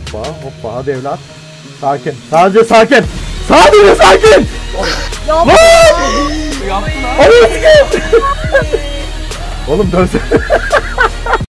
Hoppa hoppa hadi evlat. Sakin. Sadece sakin. Sadece sakin. Yaptı. Oğlum dönsene.